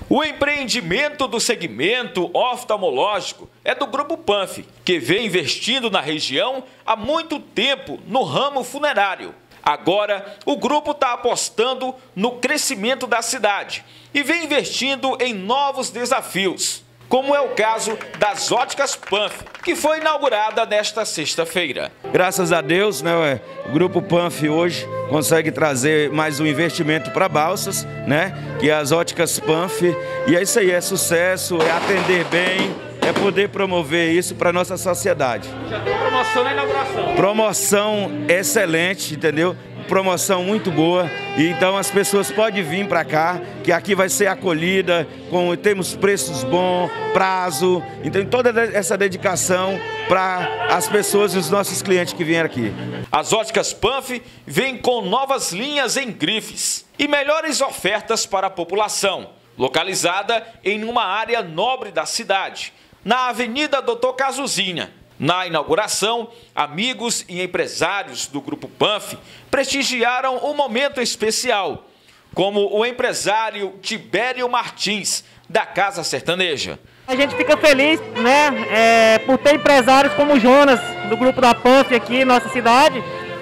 O empreendimento do segmento oftalmológico é do Grupo Panf, que vem investindo na região há muito tempo no ramo funerário. Agora, o grupo está apostando no crescimento da cidade e vem investindo em novos desafios, como é o caso das Óticas Panf, que foi inaugurada nesta sexta-feira. Graças a Deus, né, o Grupo Panf hoje consegue trazer mais um investimento para Balsas, né, que é as Óticas Panf, e é isso aí, é sucesso, é atender bem, é poder promover isso para a nossa sociedade. Já tem promoção na inauguração. Promoção excelente, entendeu? Promoção muito boa, e então as pessoas podem vir para cá, que aqui vai ser acolhida, temos preços bons, prazo, então toda essa dedicação para as pessoas e os nossos clientes que vieram aqui. As Óticas Panf vêm com novas linhas em grifes e melhores ofertas para a população, localizada em uma área nobre da cidade, na Avenida Doutor Cazuzinha. Na inauguração, amigos e empresários do Grupo Panf prestigiaram um momento especial, como o empresário Tibério Martins, da Casa Sertaneja. A gente fica feliz, né, por ter empresários como o Jonas, do Grupo da Panf aqui em nossa cidade,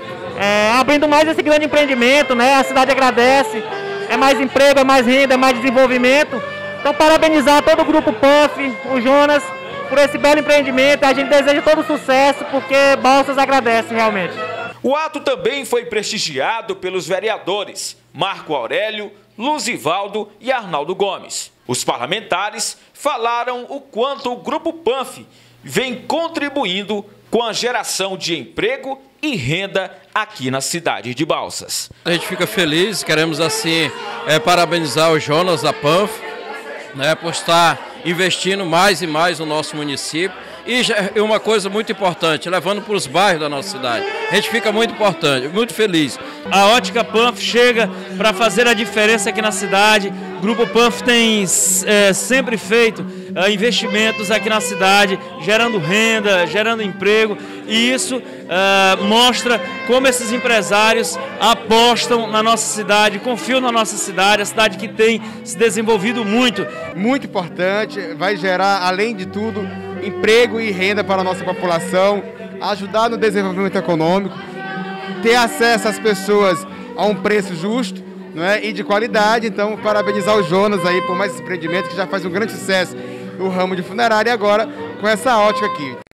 abrindo mais esse grande empreendimento, né, a cidade agradece, é mais emprego, é mais renda, é mais desenvolvimento. Então, parabenizar todo o Grupo Panf, o Jonas, por esse belo empreendimento. A gente deseja todo sucesso, porque Balsas agradece realmente. O ato também foi prestigiado pelos vereadores Marco Aurélio, Luzivaldo e Arnaldo Gomes. Os parlamentares falaram o quanto o Grupo Panf vem contribuindo com a geração de emprego e renda aqui na cidade de Balsas. A gente fica feliz, queremos assim parabenizar o Jonas da Panf, né, por estar investindo mais e mais no nosso município. E uma coisa muito importante, levando para os bairros da nossa cidade. A gente fica muito feliz. A Ótica Panf chega para fazer a diferença aqui na cidade. O Grupo Panf tem sempre feito investimentos aqui na cidade, gerando renda, gerando emprego. E isso mostra como esses empresários apostam na nossa cidade, confiam na nossa cidade, a cidade que tem se desenvolvido muito. Muito importante, vai gerar, além de tudo, emprego e renda para a nossa população, ajudar no desenvolvimento econômico, ter acesso às pessoas a um preço justo, não é, e de qualidade. Então, parabenizar o Jonas aí por mais esse empreendimento que já faz um grande sucesso no ramo de funerária, e agora com essa ótica aqui.